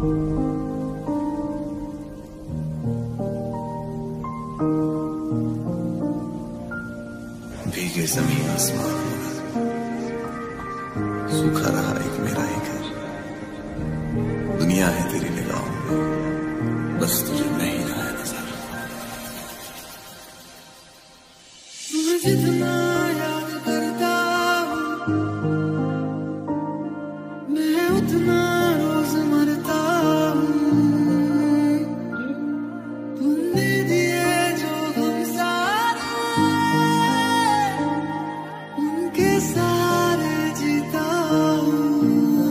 भीगे जमीन आसमान सूखा रहा एक मेरा ही घर। दुनिया है तेरी निगाहों में, बस तुझे नहीं रहा है नजर। जितना याद करता हूँ मैं उतना रोज मरता हूँ। तुमने दिए जो गम सारे उनके सारे जीता हूँ।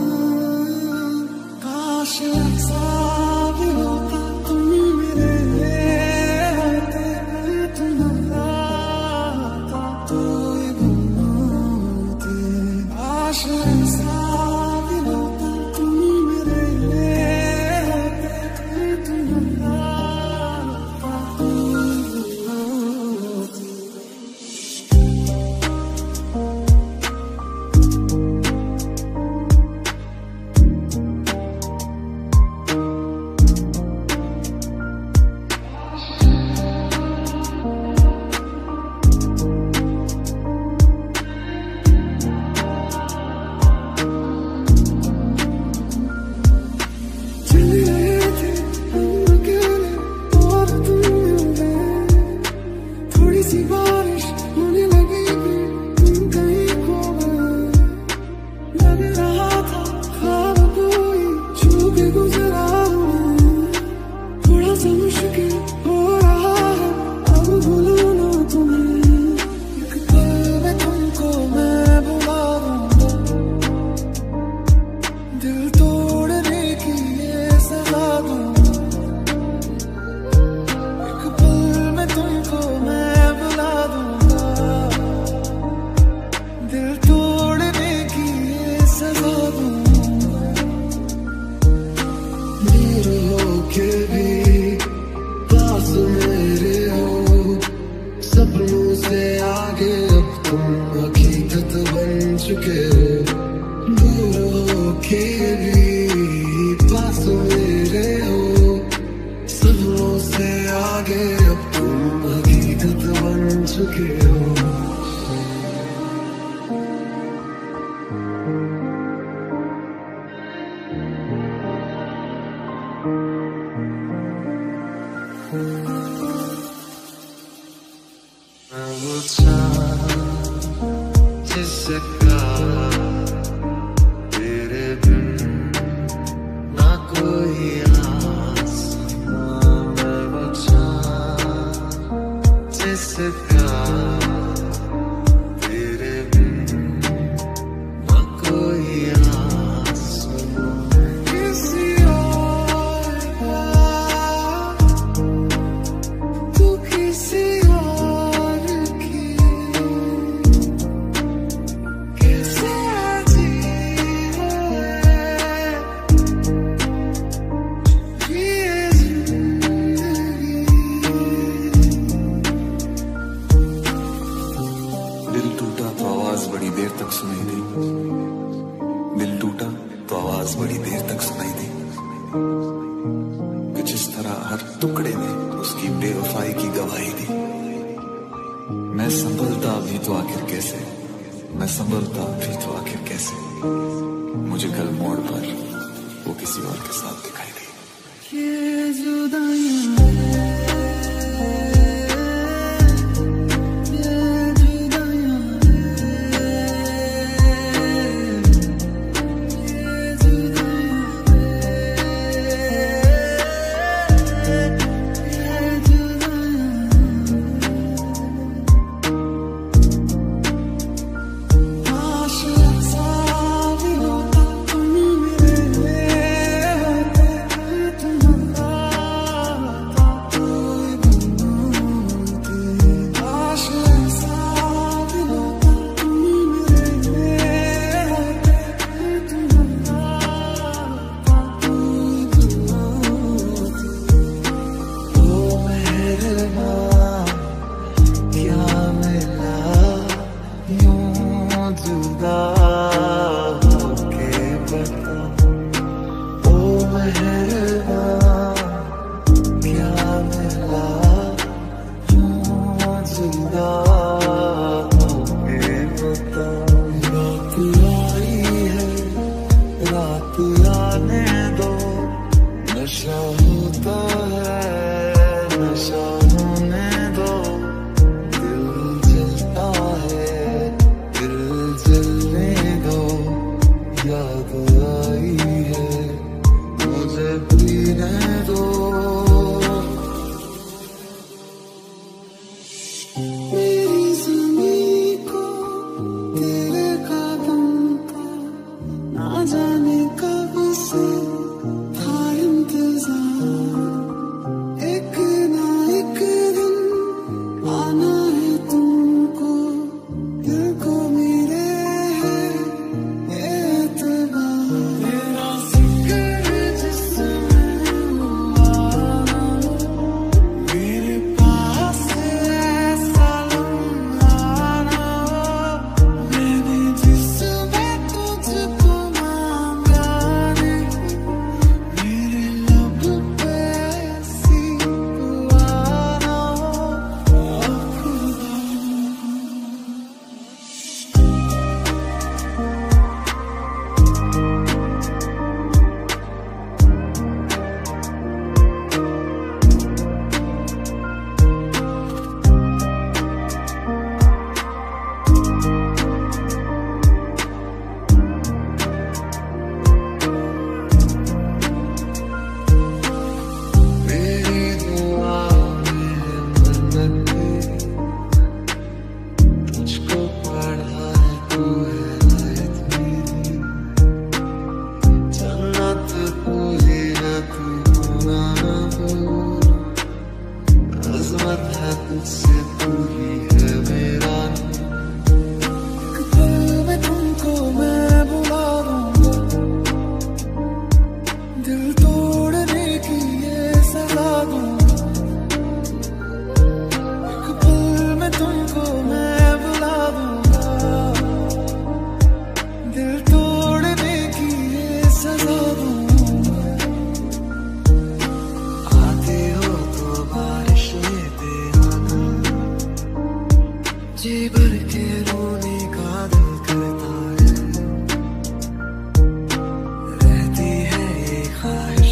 काश ऐसा भी होता तुम मेरे होते, तुम आता तो ये गुम होते। काश ऐसा भी होता तुम मेरे होते, तुम आता तो ये गुम होते। चल रहे थे हम अकेले और तुम मिल गए। थोड़ी सी बारिश होने लगी कि तुम कहीं खो गए। लग रहा था ख्वाब कोई छू के गुजरा हूँ। थोड़ा सा मुश्किल हो रहा है अब भूलना तुम्हें। एक पल में तुमको मैं बुला दूंगा, दिल तोड़ने की ये सजा दूंगा। एक पल में तुमको मैं बुला दूंगा, दिल तोड़ने की ये सजा दूंगा। दूर होके भी पास मेरे हो, सपनों से आगे अब तुम हकीकत बन चुके हो। दूर होके भी पास मेरे हो, सपनों से आगे अब तुम हकीकत बन चुके हो। मैं वो चाँद जिसका तेरे बिन ना कोई आसमां। मैं वो चाँद जिसका तेरे बिन ना कोई आसमां। किसी और का तू किसी और की कैसे अजीब है ये जिंदगी। दिल टूटा तो आवाज बड़ी देर तक सुनाई दी। दिल टूटा तो आवाज बड़ी देर तक सुनाई दी कि जिस तरह हर टुकड़े ने उसकी बेवफाई की गवाही दी। मैं संभलता भी तो आखिर कैसे, मैं संभलता भी तो आखिर कैसे। मुझे कल मोड़ पर वो किसी और के साथ दिखाई दी। ये जुदाइयां मेहरबान क्या मिला यूं जुदा होके बता। रात आई है रात आने दो, नशा होता है नशा होने दो। दिल जलता है दिल जलने दो, याद आई है मुझे पीने दो। मेरी ज़मीं को तेरे कदम का ना जाने कब से था इंतज़ार। एक ना एक दिन आना है तुमको, दिल को मेरे है एतबार। तेरा जिक्र जिसमें हुआ मेरे पास ऐसा लम्हा ना हो। मैंने जिसमें तुझको मांगा नहीं, मेरे लब पे ऐसी दुआ ना हो। खुदा मेरी दुआ में मन्नतें तुझको पढ़ा है तू है आयत मेरी। जन्नत तू ही है तू ना भूल, अज़मत है तुझसे तू ही है मेरा। एक पल में तुमको मैं बुला दूंगा, दिल तोड़ने की ये सजा दूंगा। एक पल में तुमको मैं बुला दूंगा, दिल तोड़ने की ये सजा दूंगा। आते हो तो बारिश लेते आना, जी भर के रोने का दिल करता है। रहती है ये ख्वाहिश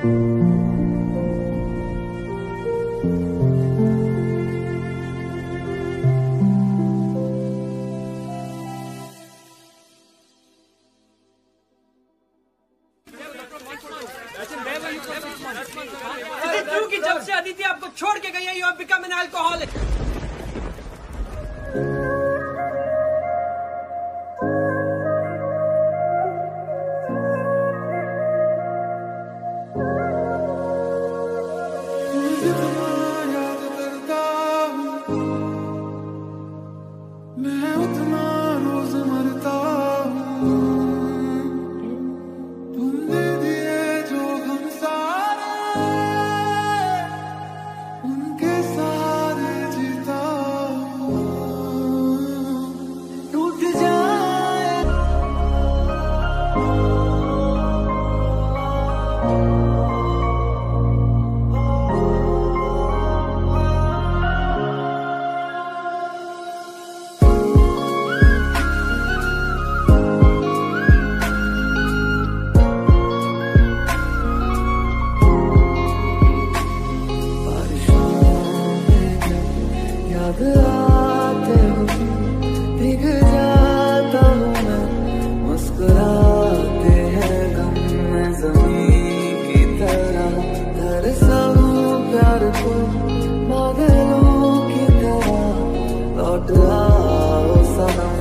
कि जब से अदिति आपको छोड़ के गई है, you have become an alcoholic. मैं उतना रोज मरता हूँ, तुमने दिए जो गम सारे, उनके सारे जीता हूँ। टूट जाए याद आते हो, भीग जाता हूँ मैं, मुस्कुराते हैं गम में ज़मीन की तरह, तरसा हूँ प्यार को बादलों की तरह, लौट आओ सनम।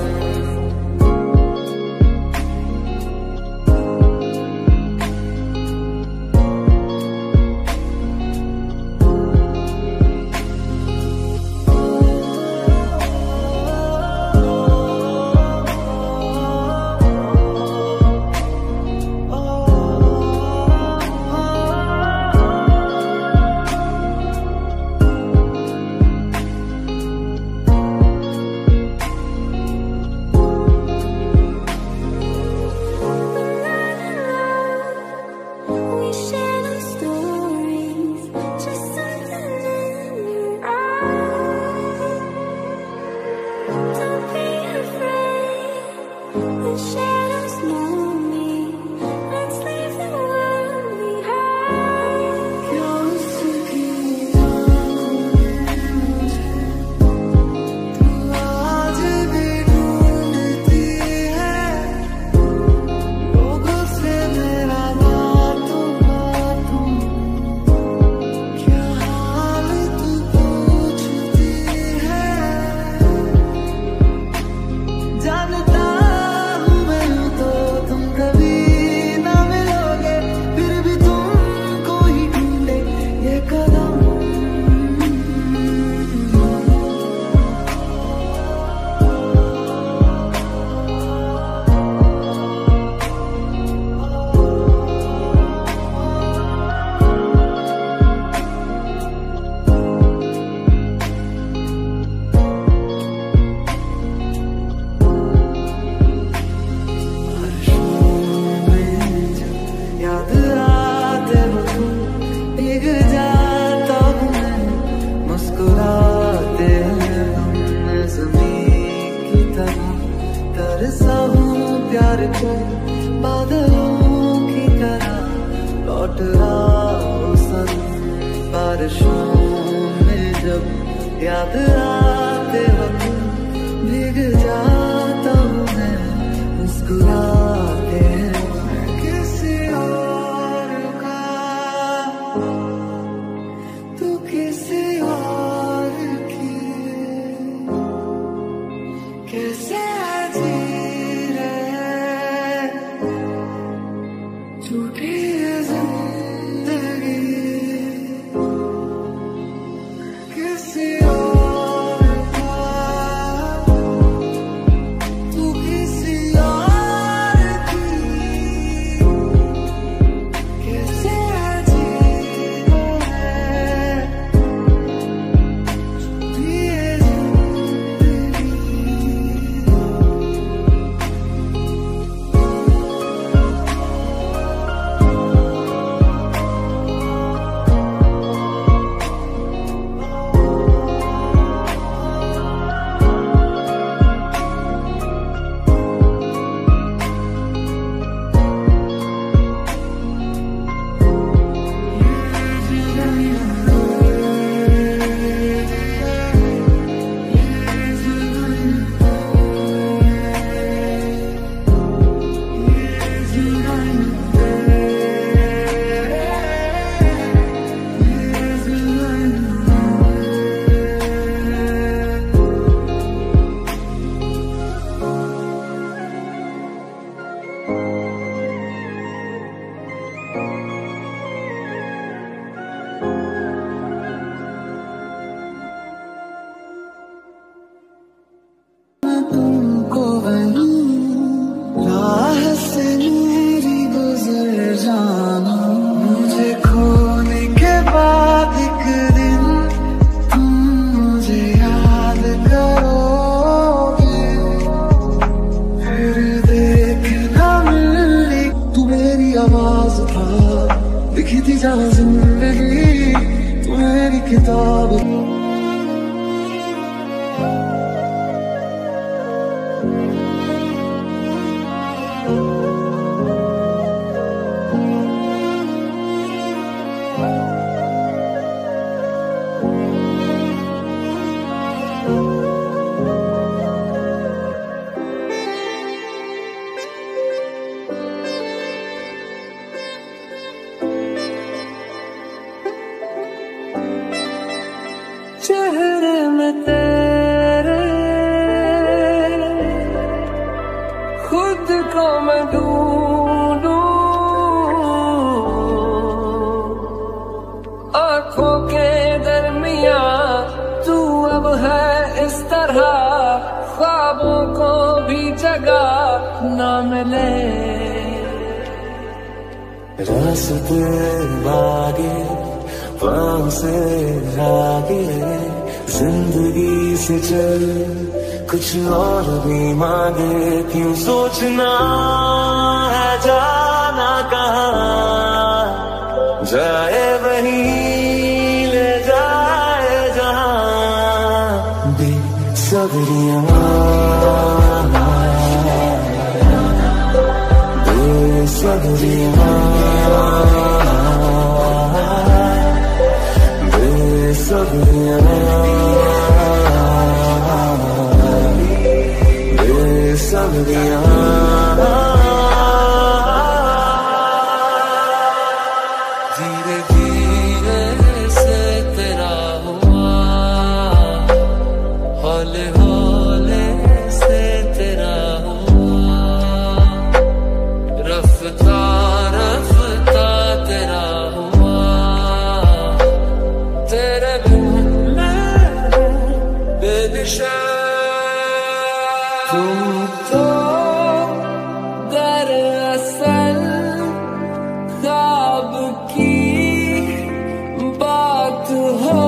तरसा हूँ प्यार को बादलों की तरह, लौट आओ सनम। बारिशों में जब याद आते हो तुम, भीग जाता हूँ मैं, मुस्कुराते हैं किसी और का, तू किसी और की, कैसे झूठी जिंदगी किसी और का, तू किसी और की, कैसे जीना है झूठी जिंदगी। आवाज था, लिखी थी जहाँ जिंदगी तू मेरी किताब। चेहरे में तेरे खुद को मैं ढूंढूं, आंखों के दरमिया तू अब है इस तरह, ख्वाबों को भी जगह ना मिले। रास्ते आगे पाँव से आगे जिंदगी से चल, कुछ और भी मांगे। क्यों सोचना है जाना कहाँ, जाए वहीं ले जाए जहाँ। बेसब्रियाँ बेसब्रियाँ धीरे धीरे से तेरा हुआ, हौले हौले से तेरा हुआ, रफ्ता रफ्ता तेरा हुआ, तेरे बिन मैं बेदिशा। तुम तो दरअसल ख्वाब की बात हो,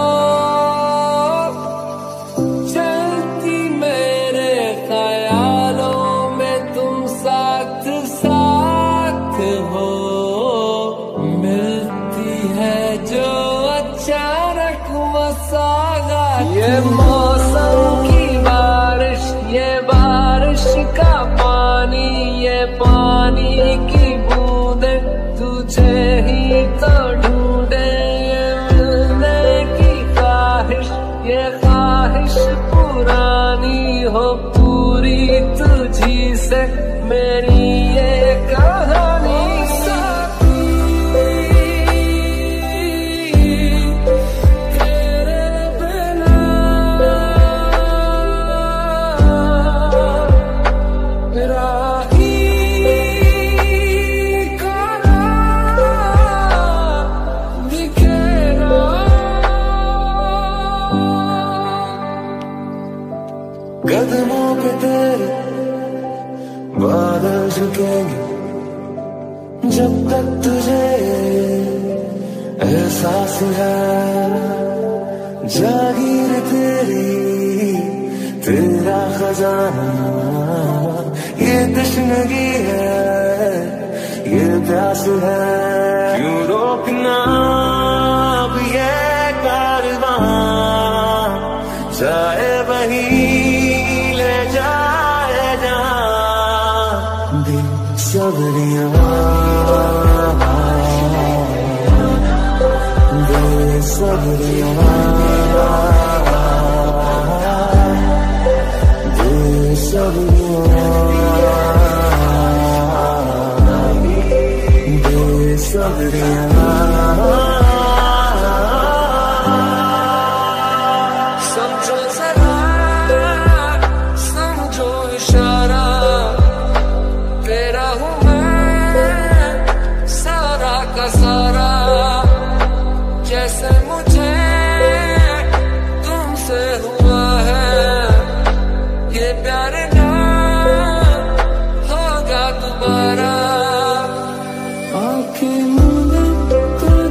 चलती मेरे ख्यालों में तुम साथ साथ हो। मिलती है जो अचानक मसागात, ये मौसम की बारिश, ये बारिश का पानी, ये पानी की बूंदे तुझे ही तो ढूंढे। ये मिलने की ख्वाहिश, ये ख्वाहिश पुरानी हो पूरी तुझी से मेरी ये कहानी। कदमों पे तेरे बादल झुकेंगे, जब तक तुझे एहसास है। जागीर तेरी तेरा खजाना, ये तश्नगी है, ये प्यास है। क्यों रोकना अब ये कारवां, जाए वहीं ले जाए जहाँ। बेसब्रियाँ बेसब्रियाँ बेसब्रियाँ बेसब्रियाँ। समझो जरा, समझो इशारा, तेरा हूँ मैं सारा का सारा। जैसे मुझे तुमसे हुआ है, ये प्यार ना होगा दोबारा। आँखें मूंदे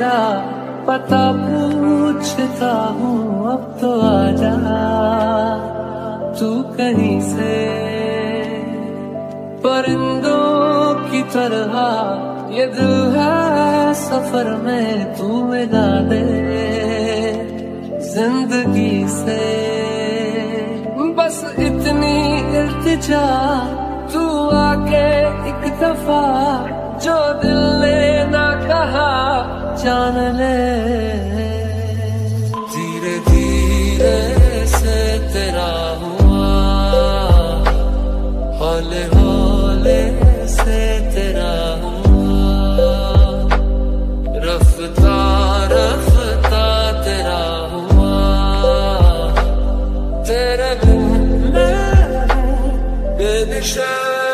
तेरा पता पूछता हूँ, अब तो आजा तू कहीं से। परिंदों की तरह ये दिल है सफर में, तू मिला दे जिंदगी से। बस इतनी इल्तिजा, तू आके एक दफा जो दिल ने ना कहा जान ले। धीरे धीरे से तेरा हुआ, हौले हौले से तेरा हुआ, रफ्ता रफ्ता तेरा हुआ। तेरे बिन बेनिशान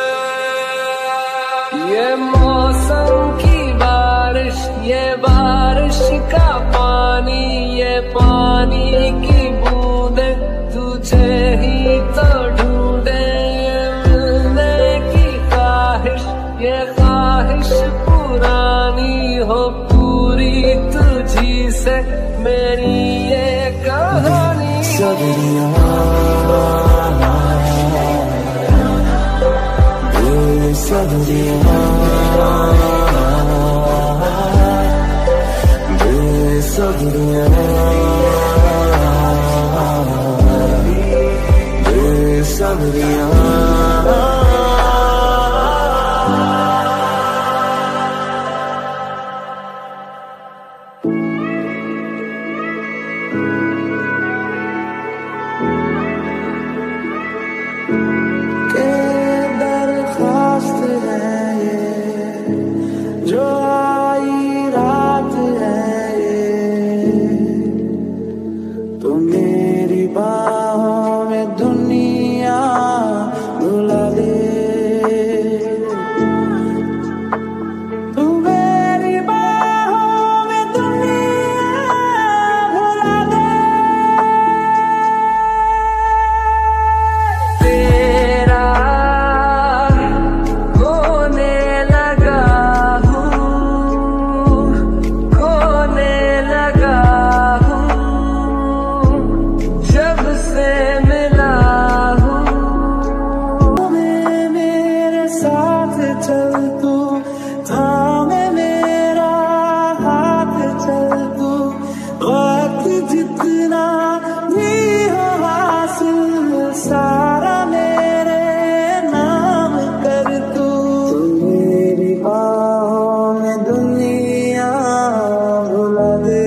ये मौसम की बारिश, ये बारिश का पानी, ये पानी की बूंदे तुझे ही तो ढूंढे। मिलने की ख्वाहिश, ये ख्वाहिश पुरानी हो पूरी तुझी से मेरी ये कहानी। सदरिया सदरिया सदरिया सदरिया। जो आई रात है ये, तो मेरी बाहों में दुनिया भुला दे। तू मेरी बाहों में दुनिया भुला दे। तेरा होने लगा चल तू थामे मेरा हाथ, चल तू वक्त जितना भी हो हासिल सारा मेरे नाम कर तू। मेरी बाहों में दुनिया भुला दे।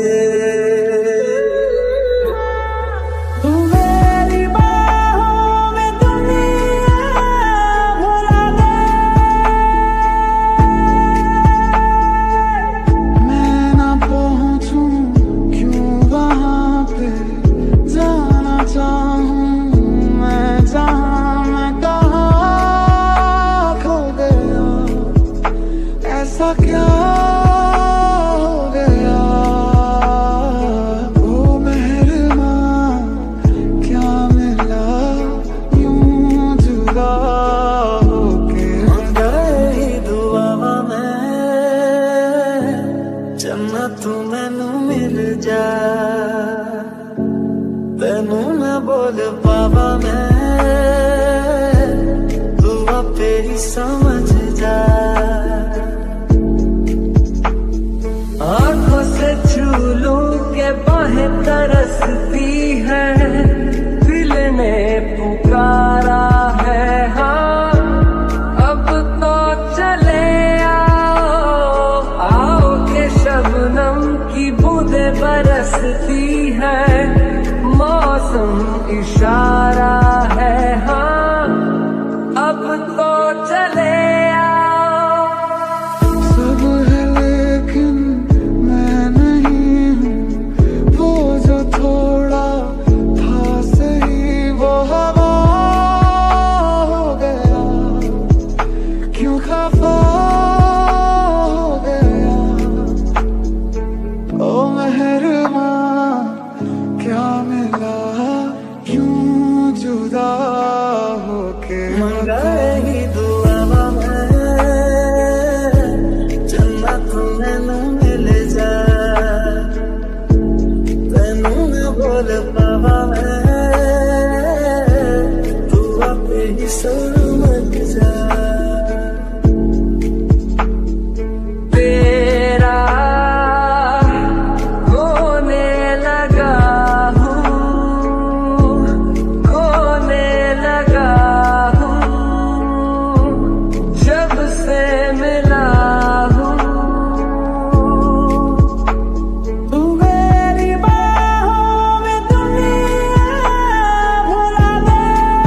ऐसा क्या हो गया ओ मेहरबान, क्या मिला यूं जुदा होके। गई दुआ में जन्नत मैनू मिल जा, तेनू मैं बोल पावा मैं, दुआ तेरी समझ जा। आँखों से छू लूं के बाहें तरसती है, दिल ने पुकारा है हाँ। अब तो चले आओ, आओ के शबनम की बूंदें बरसती है, मौसम इशारा है हाँ। अब तो चले जुदा होके। मंगाई दुआ में जन्नत मैनू मिल जा। समझ जा तेरा होने लगा हूँ, खोने लगा हूँ, जब से मिला हूँ। तू मेरी बाहों में दुनिया भुला दे।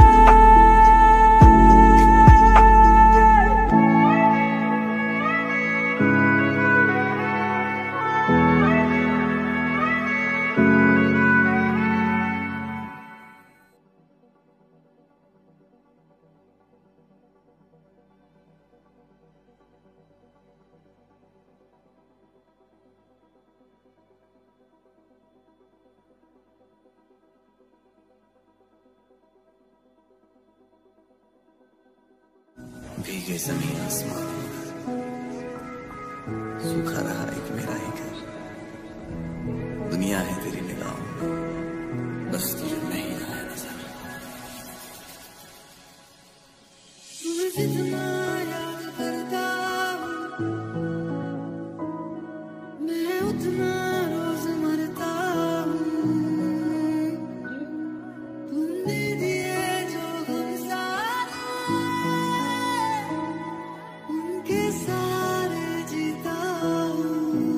भीगे जमीन आसमान, सूखा रहा एक मेरा ही घर। दुनिया है तेरी निगाहों में, बस तुझे नहीं आया नजर। तुम्हें जितना याद करता हूँ मैं उतना रोज मरता हूँ। तुमने दिए जो गम सारे उनके सारे जीता हूँ।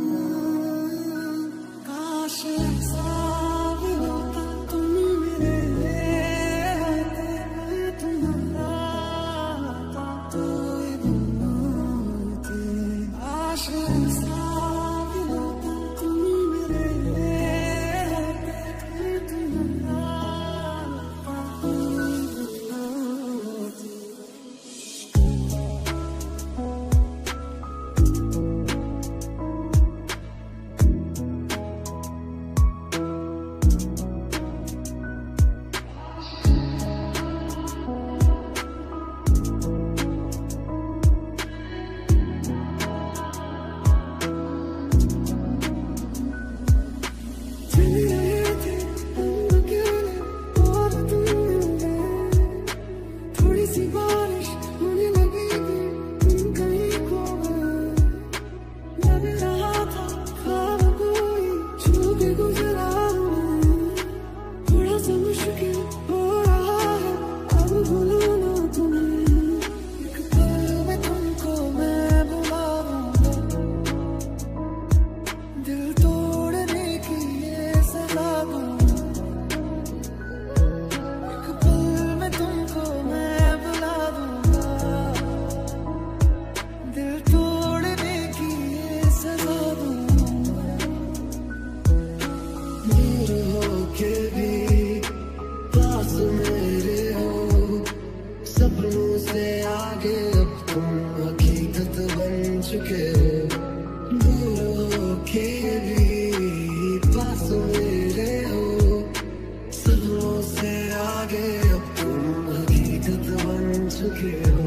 काश ऐसा भी होता तुम मेरे होते, मैं तुम्हारा तो ये दुनिया होती। काश ऐसा भी होता तुम मेरे होते, मैं तुम्हारा तो ये दुनिया होती। चल रहे थे हम अकेले और तुम मिल गए। थोड़ी सी बारिश होने लगी थी, तुम कहीं खो गए। लग रहा था ख्वाब कोई छू के गुजरा हूँ। थोड़ा सा मुश्किल हो रहा है अब भूलना तुम्हें। एक पल में तुमको मैं बुला दूंगा, दिल तोड़ने की ये सजा दूंगा। एक पल में तुमको मैं बुला दूंगा, दिल तोड़ने की ये सजा दूंगा। दूर होके भी पास मेरे हो, सपनों से आगे अब तुम हकीकत बन चुके हो। दूर होके भी पास मेरे हो, सपनों से आगे अब तुम हकीकत बन चुके हो।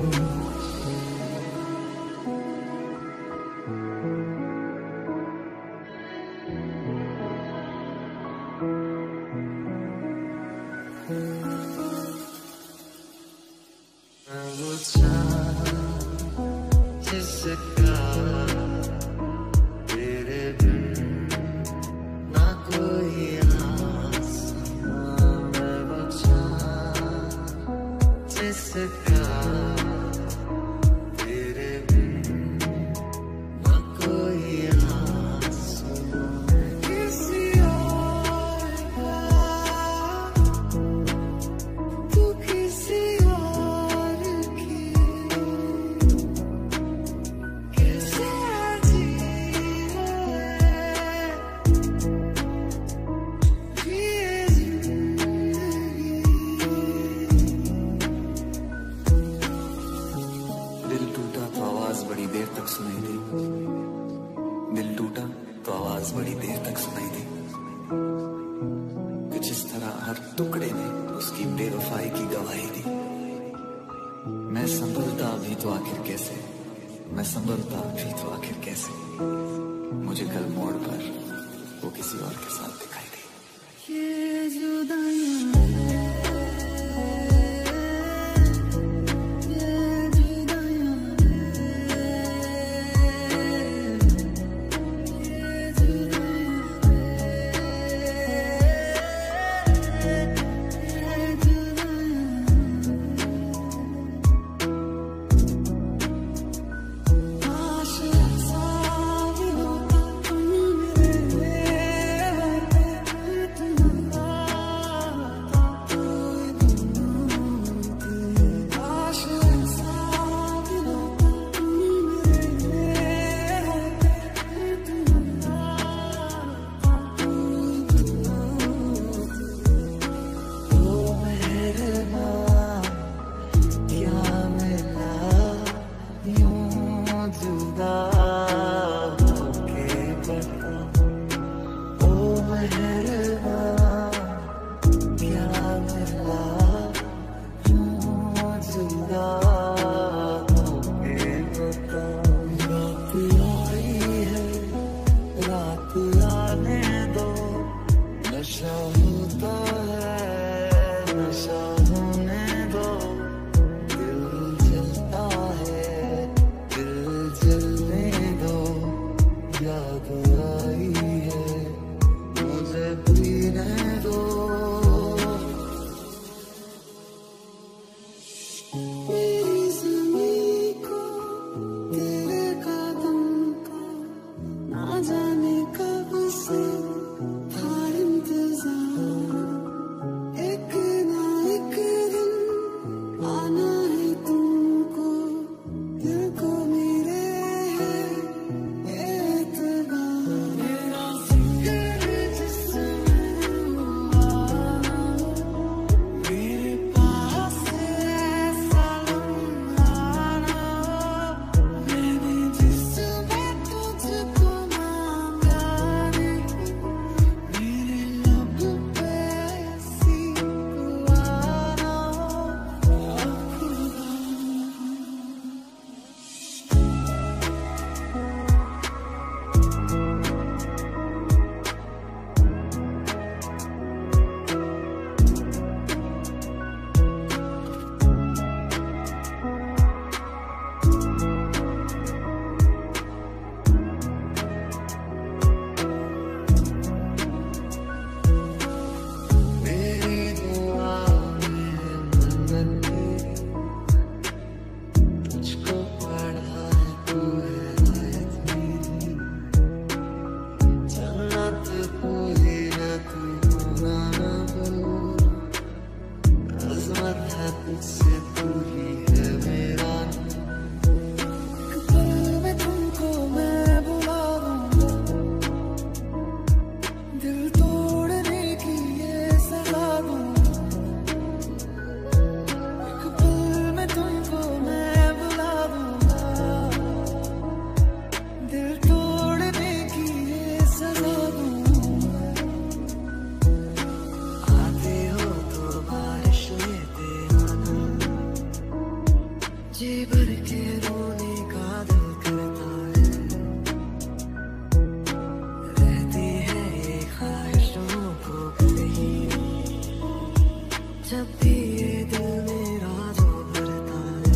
वो चाँद जिसका तेरे बिन ना कोई आसमां। मैं वो चाँद जिसका तेरे बिन ना कोई आसमां। किसी और का तू किसी और की कैसे जिए जिंदगी। दिल टूटा तो आवाज बड़ी देर तक सुनाई दी। दिल टूटा तो आवाज बड़ी देर तक सुनाई दी। कुछ इस तरह हर टुकड़े ने उसकी बेवफाई की गवाही दी। मैं संभलता भी तो आखिर कैसे, मैं संभलता भी तो आखिर कैसे। मुझे कल मोड़ पर वो किसी और के साथ दिखाई दी। ये जुदाइयां मेरी ज़मीं को तेरे कदम का ना जाने कब से था इंतजार। एक ना एक दिन आना है तुमको, दिल को मेरे है एतबार। मेरा जिक्र जिसमें हुआ मेरे पास ऐसा लम्हा ना हो। मैंने जिसमें तुझको मांगा नहीं, मेरे लब पे ऐसी दुआ ना हो। मेरी दुआ में मन्नत तुझको पढ़ा है, तू है आयत मेरी। जन्नत तू ही है, तू होना ना भूल। अज़मत है तुझसे, तू ही है मेरा। एक पल में तुमको मैं बुला दूंगा, दिल तोड़ने की ये सजा दूंगा। एक पल में तुमको मैं बुला दूंगा, दिल तोड़ने की ये सजा दूंगा। आते हो तो बारिश लेते आना, जी भर के रोने का दिल करता है। रहती है ये ख्वाहिशों को कहीं, जब भी ये दिल मेरा जो भरता है।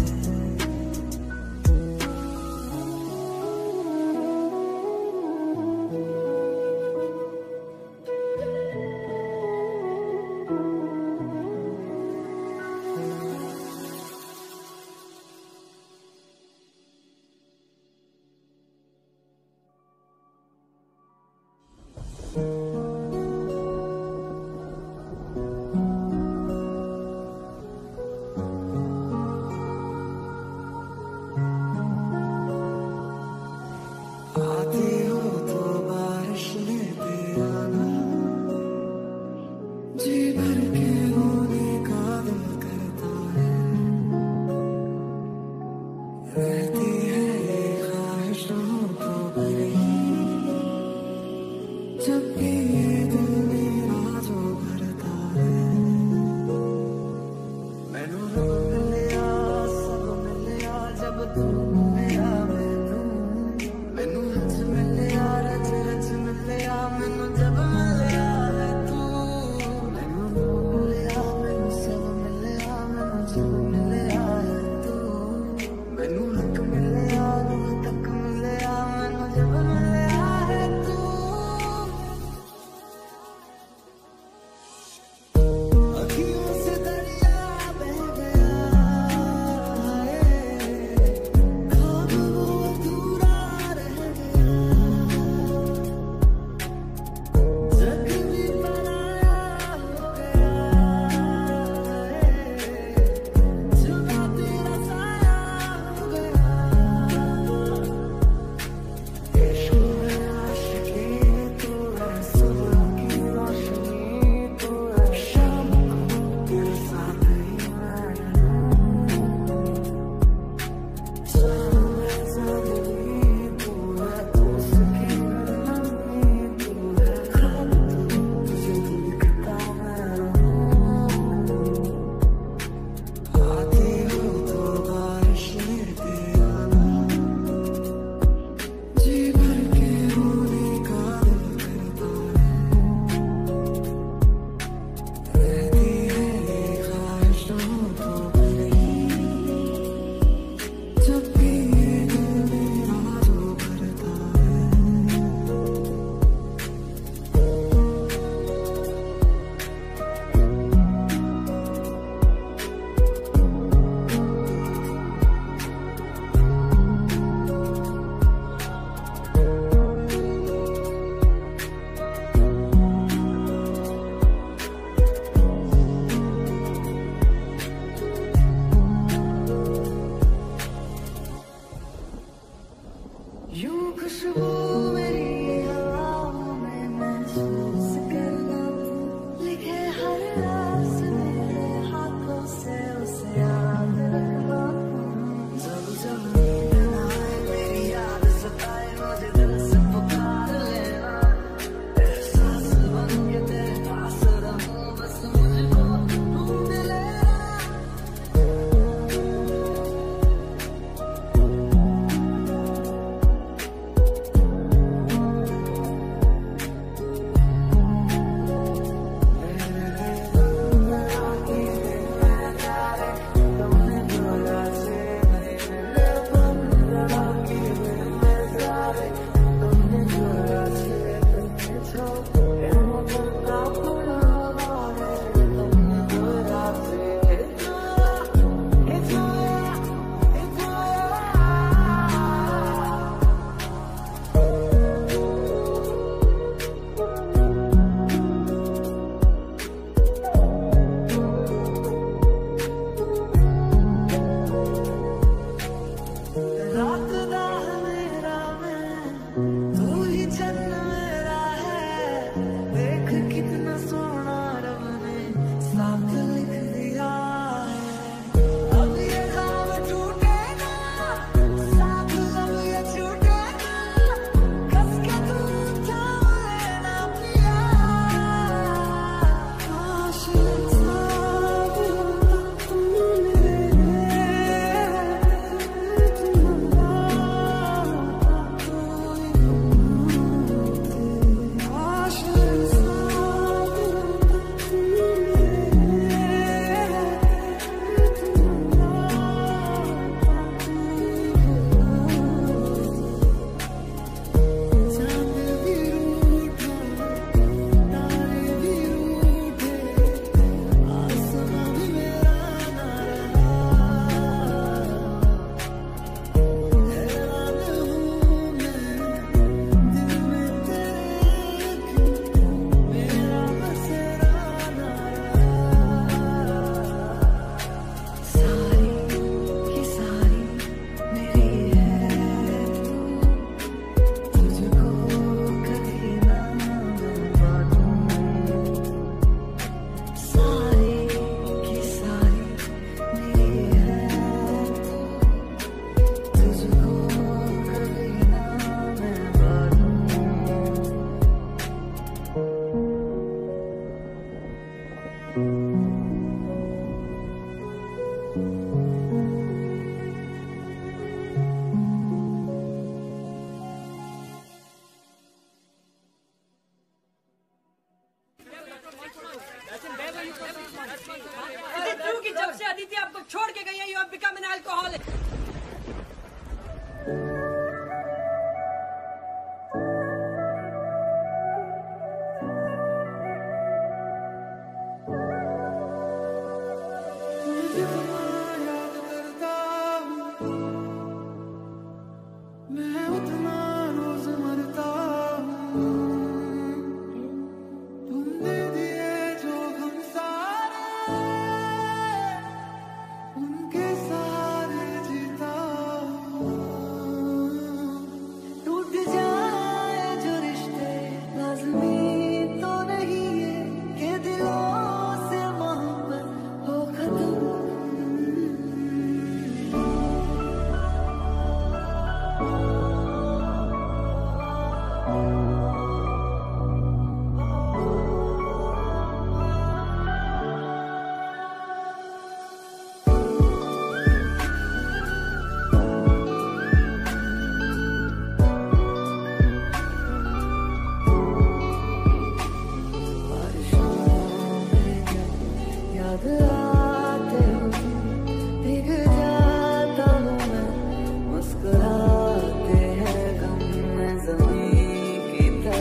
आपको छोड़ के गई है, you have become an alcoholic. मैं उतना रोज मरता हूँ, तुमने दिए जो हम सारे, उनके सारे जीता हूँ। टूट जाए जो रिश्ते लाज़मी तो नहीं है कि दिलों से मोहब्बत हो खत्म। याद आते हो भीग जाता हूँ मैं, मुस्कुराते हैं गम में ज़मीं की तरह।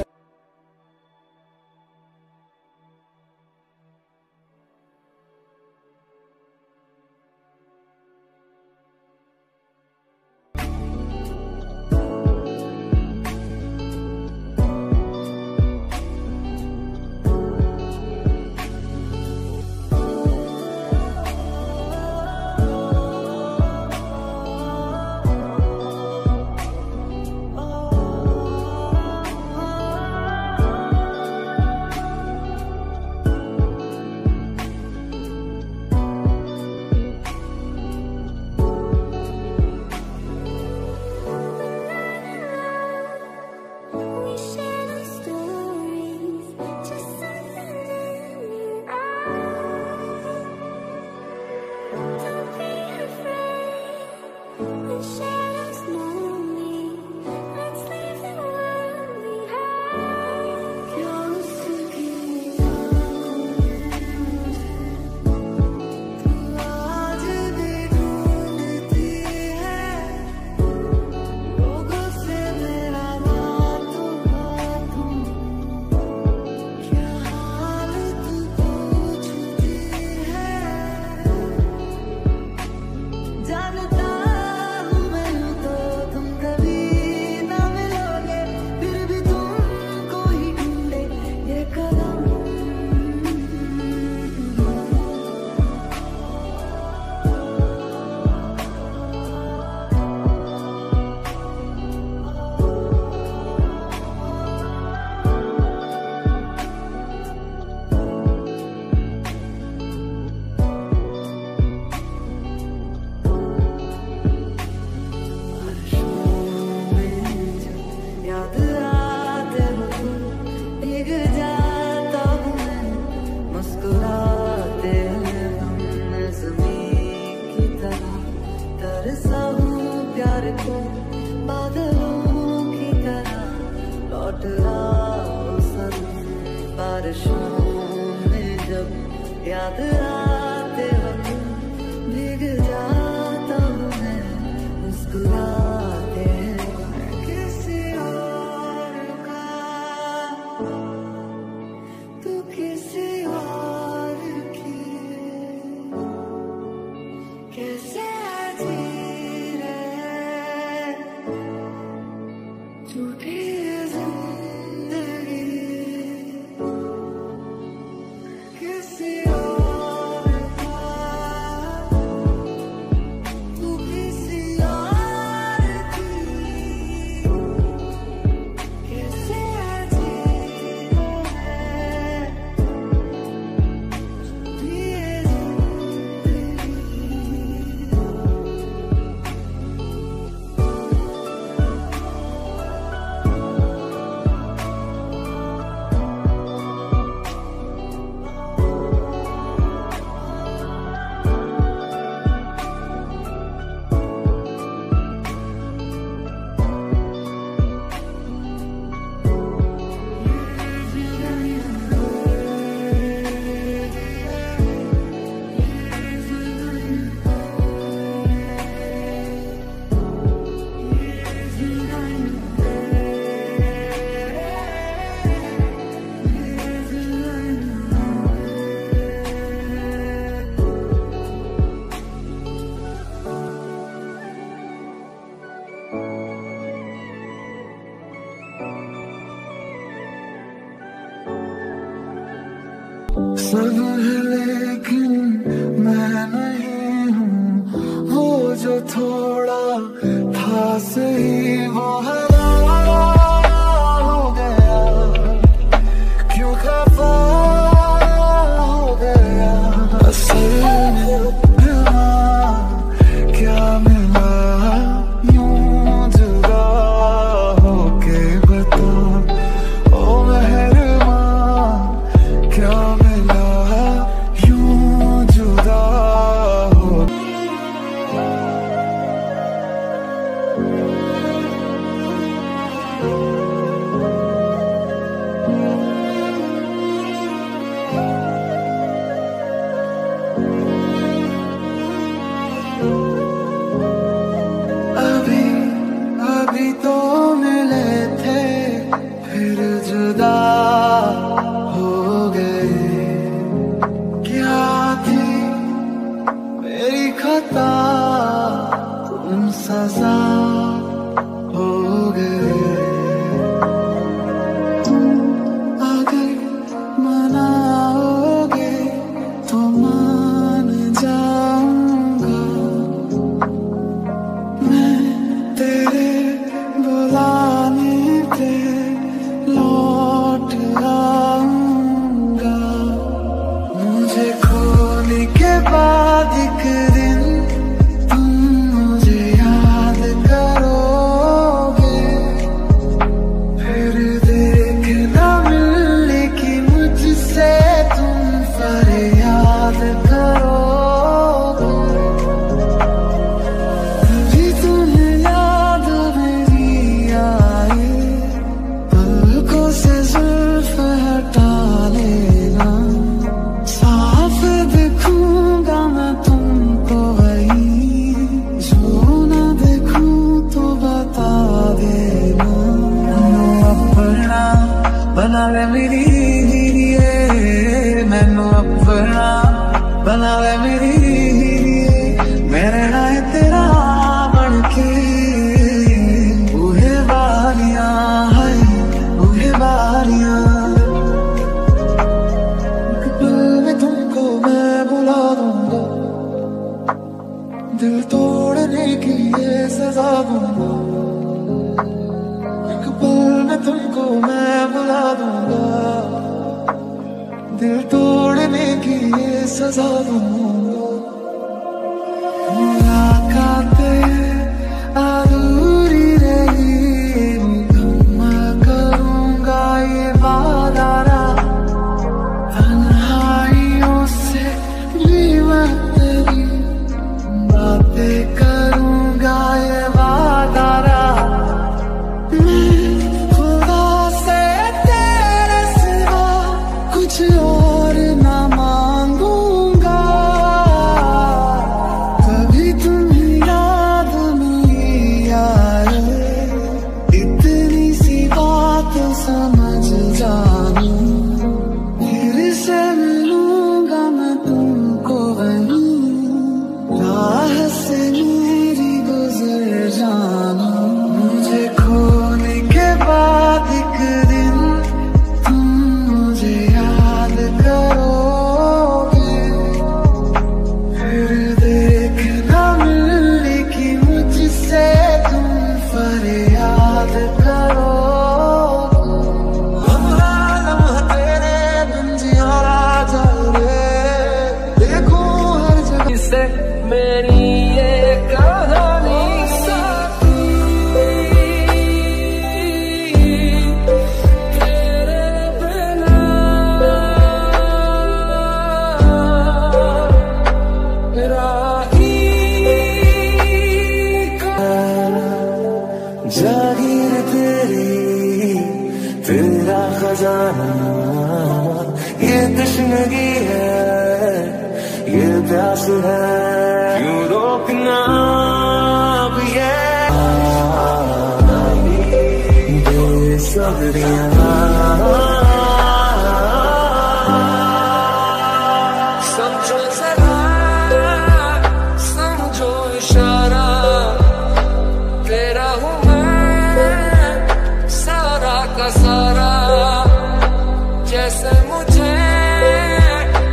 तरसा हूँ प्यार को बादलों की तरह, लौट आओ सनम बारिशों में जब याद आते हो तुम, भीग जाता हूँ मैं मुस्कुराते हैं किसी और का, तू किसी और की कैसे झूठी जिंदगी किसी और सब है लेकिन मैं नहीं हूँ वो जो थोड़ा था सही वो हरा हो गया क्यों खफा हो गया असल में क्या मिला यूं जुदा होके बता ओ मेहरबान क्या मिला यूं जुदा हो अभी तो मिले थे फिर जुदा हो गए क्या थी मेरी खता तुम सजा हो गए तुम अगर मनाओगे तो मान जाऊंगा मैं तेरे बुलाने पे लौट आऊंगा मुझे खोने के बाद एक दिन तुम मुझे याद करोगे फिर देखना मिलने की मुझसे तुम फरियाद करोगे अभी तुम्हें याद मेरी आए पलकों से जुल्फ हटा लेना साफ देखूंगा मैं तुमको वही जो ना देखूं तो बता देना अपना बना ले मेरी मैनू अपना बना ले मेरी मेरे नाल तेरा बनके बूहे बारियां है बूहे बारियां एक पल में तुमको मैं बुला दूंगा दिल तोड़ने की ये सजा दूंगा एक पल में तुमको मैं बुला दूंगा दिल तोड़ने की ये सजा दूंगा मुलाकातें अधूरी रही मुकम्मल करूंगा ये वादा तन्हाइयों से भी मैं तेरी बातें करूंगा ये वादा मैं खुदा से तेरे सिवा कुछ और ना मांगूंगा कभी तुम्हें याद नहीं आए इतनी सी बात समझ जानी फिर से मिलूंगा मैं तुमको वहीं राह से मेरी गुजर जाना मुझे खोने के बाद एक दिन तुम मुझे याद करोगे फिर देखना मिलने की मुझसे तुम फरियाद करोगे लम्हा तेरे बिन जियारा जा रे देखूं हर जगह से मेरी ये कहानी तेरे बिना राही जागीर तेरी तेरा खजाना ये तशनगी है ये प्यास है क्यों रोकना अब ये बेसब्रियां समझो जरा समझो इशारा तेरा हूँ मैं सारा का सारा जैसे मुझे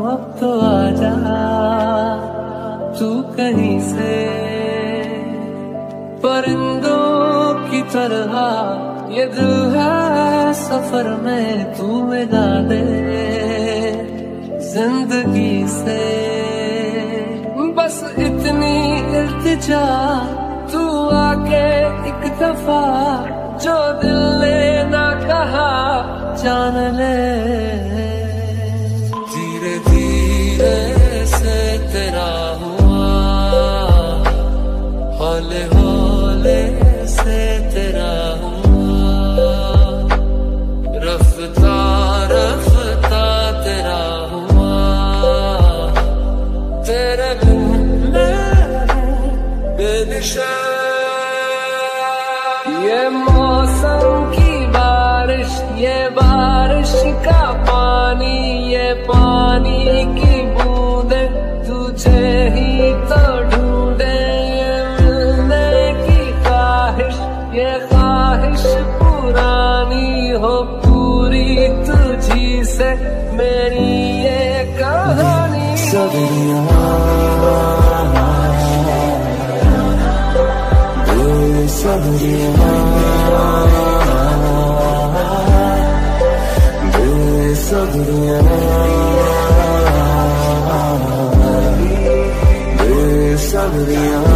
अब तो आजा तू कहीं से, परिंदों की तरह ये दिल है सफर में, तू मिला दे जिंदगी से। बस इतनी इल्तिजा तू आके एक दफा, जो दिल ने ना कहा जान ले। धीरे धीरे से तेरा हुआ, हौले हौले से तेरा हुआ, रफ्ता रफ्ता तेरा हुआ, तेरे बिन बेनिशान। ये मौसम की बारिश, ये बारिश का पानी, ये पानी की बूंदे तुझे ही तो ढूंढे। ये मिलने की ख्वाहिश, ये ख्वाहिश पुरानी हो पूरी तुझी से मेरी ये कहानी। सदियाँ बेसब्रियाँ, बेसब्रियाँ, बेसब्रियाँ।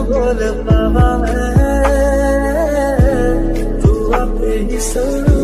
बोल पावा मैं, तू आपे ही सर